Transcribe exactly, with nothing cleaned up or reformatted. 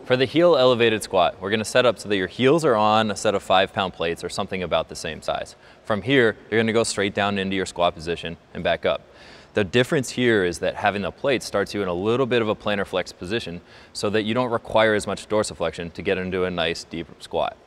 For the heel elevated squat, we're gonna set up so that your heels are on a set of five pound plates or something about the same size. From here, you're gonna go straight down into your squat position and back up. The difference here is that having the plate starts you in a little bit of a plantar flex position so that you don't require as much dorsiflexion to get into a nice deep squat.